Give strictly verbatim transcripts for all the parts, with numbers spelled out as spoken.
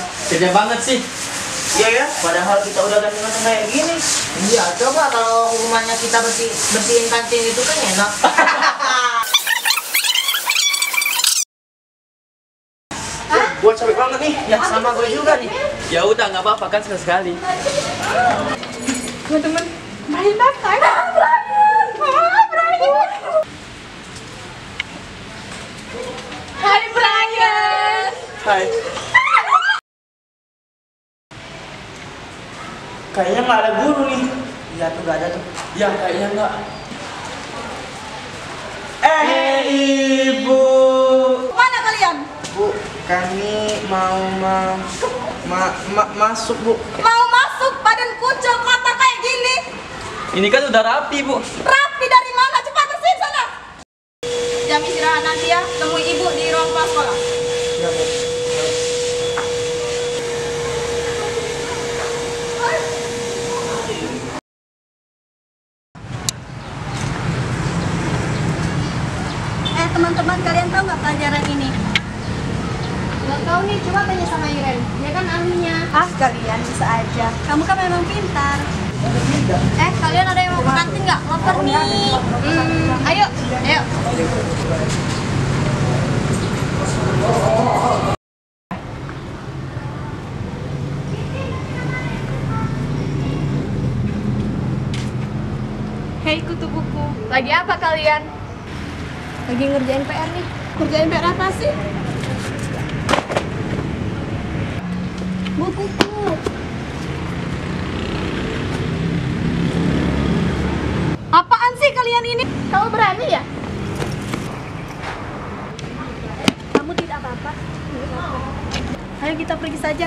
kerja banget sih. Iya ya, padahal kita udah ganteng-ganteng kayak gini. Iya, coba kalau rumahnya kita bersih, bersihin kantin itu kan enak. Buat capek banget nih. Ya sama gue juga nih. Ya udah nggak apa-apa kan sekali-sekali. Teman-teman, main datang. Hai Brian. Hai. Kayaknya nggak ada guru nih. Iya tuh gak ada tuh. Ya kayaknya nggak. Eh ibu. Mana kalian? Bu, kami mau ma ma ma masuk bu. Mau masuk badan kucel kotor kayak gini? Ini kan udah rapi bu. Rapi dari mana? Cepat bersihin sana. Jam istirahat nanti ya, temui ibu di ruang kelas sekolah. Ya bu. Eh teman-teman, kalian tahu nggak pelajaran ini? Gak tahu nih, coba tanya sama Iren. Dia kan ahlinya. Ah kalian bisa aja. Kamu kan memang pintar. Eh, kalian ada yang mau ke kantin nggak? Lapar nih. Hmm, ayo, ayo. Hei kutu buku. Lagi apa kalian? Lagi ngerjain P R nih. Kerjain P R apa sih? Bukuku. Apaan sih kalian ini? Kamu berani ya? Kamu tidak apa-apa. Ayo kita pergi saja.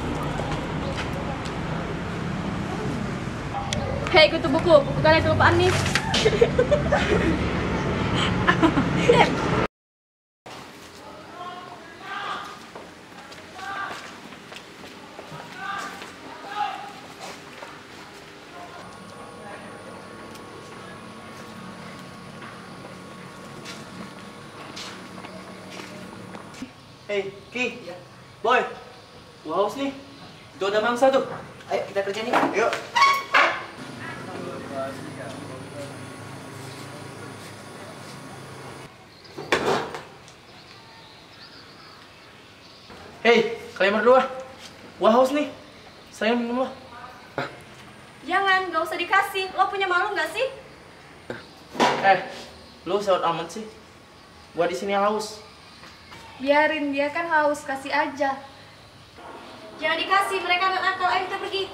Hei, kutu buku. Buku kalian kelupaan nih. Hei, Ki. Boy. Gua haus nih. Itu ada mangsa tuh. Ayo kita kerja nih. Yuk. Hei, kalian berdua. Gua haus nih. Saya minum lah. Jangan, gak usah dikasih. Lo punya malu nggak sih? Eh, lu sewot amat sih. Gua di sini haus. Biarin dia kan haus, kasih aja. Jangan dikasih, mereka anak nakal. Ayo kita pergi.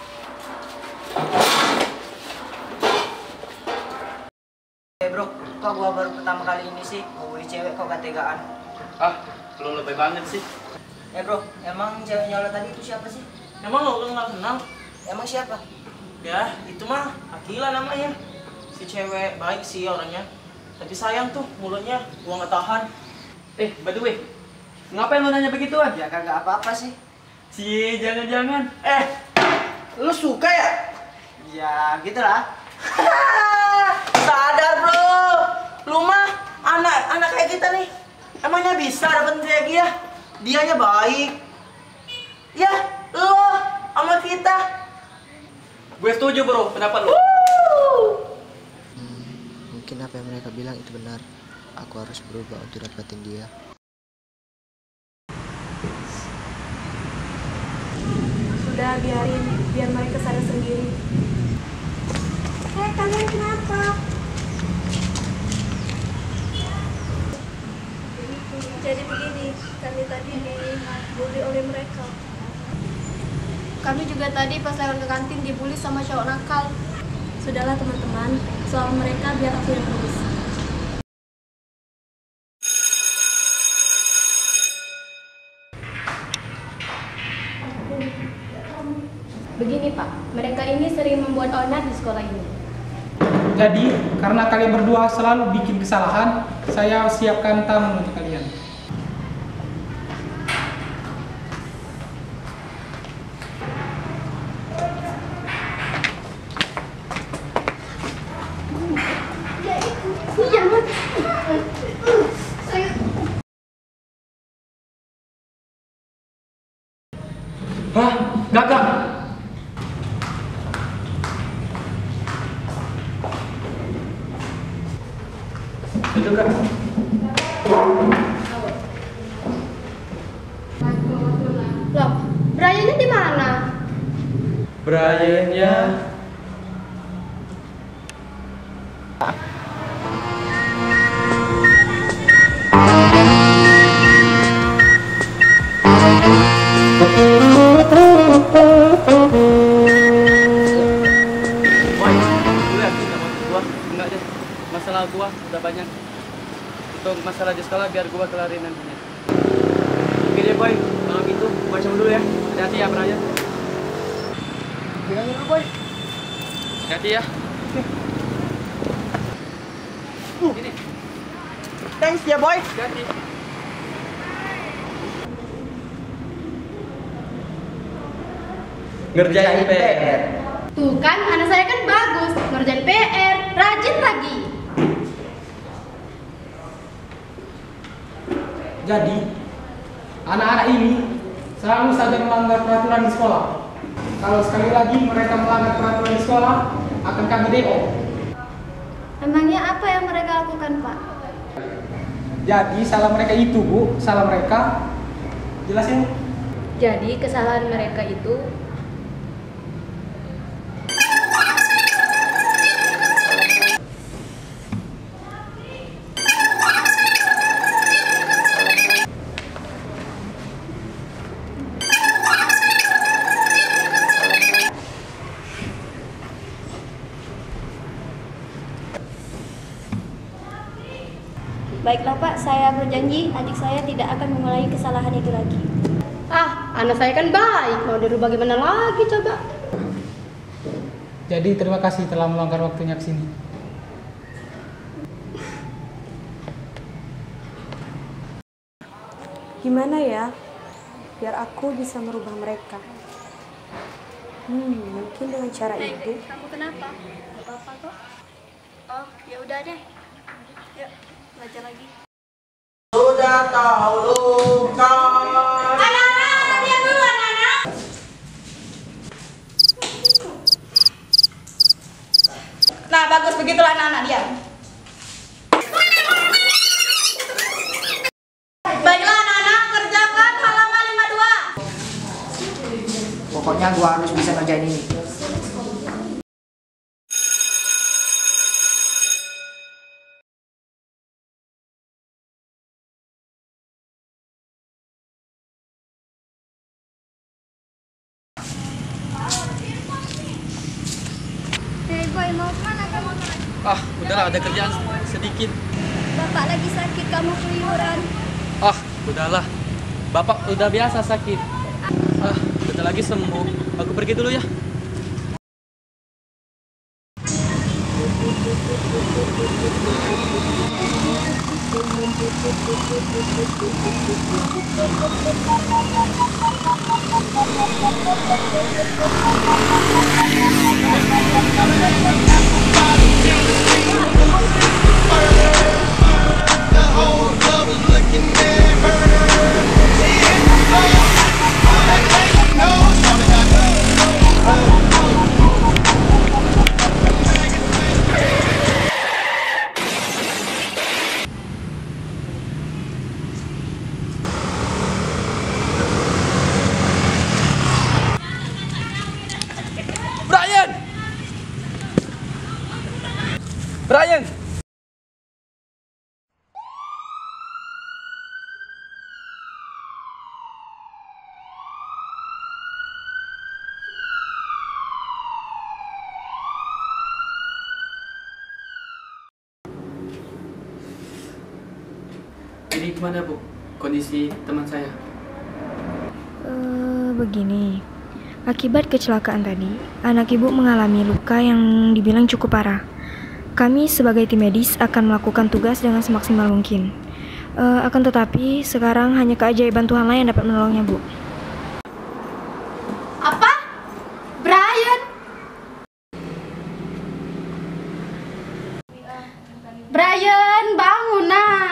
Eh bro, kok gua baru pertama kali ini sih ngubuli cewek kok gak tegaan? Ah, lu lebih banget sih. Eh bro, emang ceweknya lo tadi itu siapa sih? Emang lo nggak kenal? Emang siapa? Ya, itu mah Akila namanya. Si cewek baik sih orangnya. Tapi sayang tuh mulutnya, gua nggak tahan. Eh, by the way, ngapain lu nanya begituan? Ya kagak apa-apa sih. Cie, jangan-jangan. Eh, lu suka ya? Ya gitulah. Sadar bro, lu mah anak anak kayak kita nih. Emangnya bisa dapet kayak dia? Dianya baik. Ya, lo sama kita. Gue setuju bro, pendapat lu. Mungkin apa yang mereka bilang itu benar. Aku harus berubah untuk dapetin dia. Sudah biarin, biar mereka sadar sendiri. Eh kalian kenapa? Jadi begini, kami tadi dibully oleh mereka. Kami juga tadi pas lewat ke kantin dibully sama cowok nakal. Sudahlah teman-teman, soal mereka biar aku yang urus. Begini Pak, mereka ini sering membuat onar di sekolah ini. Jadi, karena kalian berdua selalu bikin kesalahan, saya siapkan tamu untuk kalian. Hah? Kakak? Itu kak. Loh, Brian-nya di mana? Brian-nya masalah gua udah banyak. Untuk masalah di sekolah biar gua kelarin nantinya. Oke deh boy, kalau gitu gua cabut dulu ya. Hati-hati ya Brian. Bilangin dulu, Boy. Hati-hati ya. Ini. Thanks ya, Boy. Hati-hati. Ngerjain P R. Tuh kan, anak saya kan bagus, ngerjain P R, rajin lagi. Jadi, anak-anak ini selalu saja melanggar peraturan di sekolah. Kalau sekali lagi mereka melanggar peraturan di sekolah, akan kami D O. Emangnya apa yang mereka lakukan, Pak? Jadi, salah mereka itu, Bu. Salah mereka. Jelasin. Jadi kesalahan mereka itu Baiklah Pak, saya berjanji adik saya tidak akan mengulangi kesalahan itu lagi. ah, anak saya kan baik, mau dirubah gimana lagi coba? Jadi, terima kasih telah meluangkan waktunya ke sini. Gimana ya, biar aku bisa merubah mereka? Hmm, mungkin dengan cara Hey, itu. kamu kenapa? Gak apa-apa kok. Oh, ya udah deh. Yuk, belajar lagi. Sudah tahu luka. Anak-anak, diam dulu anak-anak. Nah, bagus begitulah anak-anak diam. Baiklah anak-anak, kerjakan halaman lima puluh dua. Pokoknya gua harus bisa ngerjain ini. Hei boy, mau kemana kamu? Ah, udahlah ada kerjaan sedikit. Bapak lagi sakit, kamu keluyuran. Ah, udahlah. Bapak udah biasa sakit. Ah, bentar lagi sembuh. Aku pergi dulu ya. Brian! Brian! Ini gimana Bu? Kondisi teman saya? Eh, begini. Akibat kecelakaan tadi, anak ibu mengalami luka yang dibilang cukup parah. Kami sebagai tim medis akan melakukan tugas dengan semaksimal mungkin. Eh, akan tetapi, sekarang hanya keajaiban Tuhan lah yang dapat menolongnya, Bu. Apa? Brian? Brian, bangun nak.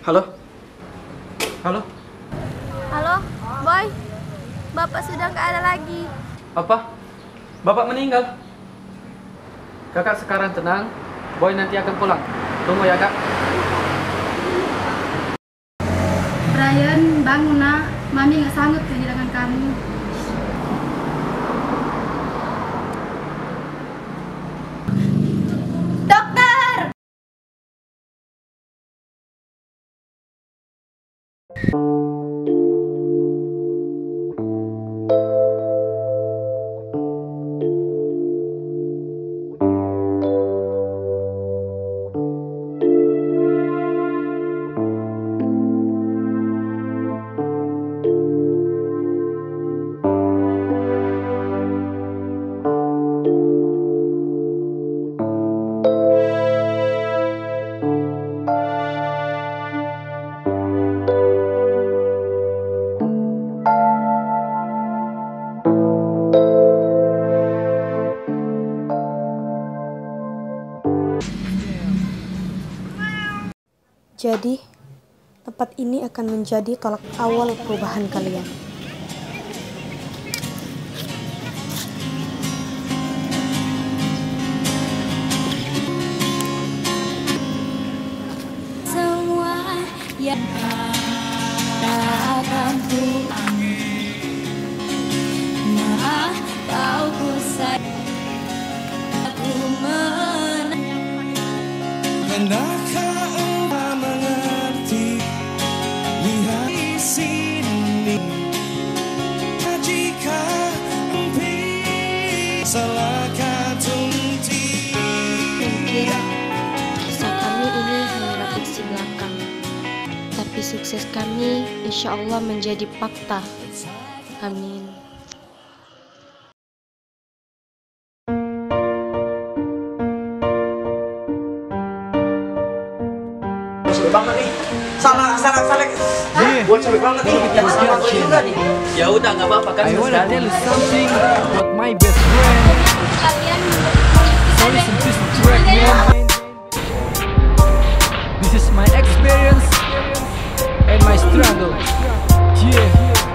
Halo? Halo? Halo, Boy. Bapak sudah nggak ada lagi. Apa? Bapak meninggal? Kakak sekarang tenang. Boy nanti akan pulang. Tunggu ya, Kak. Brian, bangun nak. Mami nggak sanggup kehilangan kamu. Dokter! Jadi, tempat ini akan menjadi tolak awal perubahan kalian. Semua yang akan pulang. Maaf, kau ku sayang. Aku menang. Pernahkah engkau mengerti? Lihat di sini. Jika empi salah katunti. Mungkin usaha kami ini hanya refleksi belakang, tapi sukses kami insya Allah menjadi fakta. Amin. Cewek banget nih. Salah, salah, salah. Buat cewek banget nih. Jangan sama gue juga nih. Ya udah, nggak apa-apa kan. I wanna sekali. tell you something about my best friend. Kalian So listen to this track, man. This is my experience and my struggle. Yeah.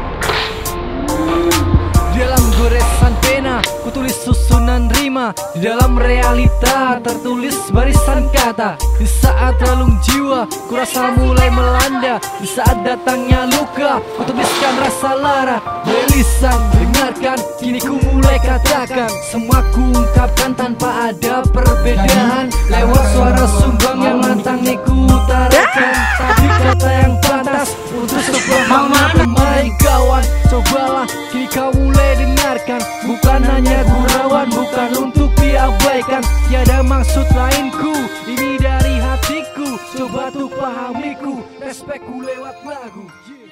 Di dalam goresan pena, kutulis susunan rima. Di dalam realita, tertulis barisan kata. Di saat relung jiwa, kurasa mulai melanda. Di saat datangnya luka, kutuliskan rasa lara. Dari lisan, dengarkan, kini ku mulai katakan. Semua ku ungkapkan tanpa ada perbedaan. Lewat suara sumbang yang lantang nih ku utarakan. Tapi kata yang pantas untuk sebuah pemain kawan. Cobalah, kini kau mulai dengarkan. Bukan hanya gurauan, bukan untuk diabaikan. Tiada maksud lainku, ini dari hatiku. Coba tuh pahamiku, respekku lewat lagu. Yeah.